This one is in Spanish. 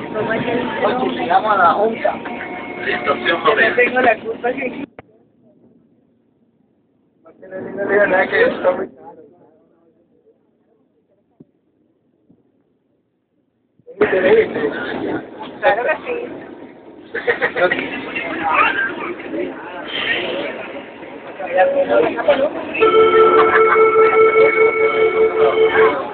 Se llama la Junta. Distorsión Yo joven. tengo la culpa que... No le digo nada que está muy caro. Claro que sí.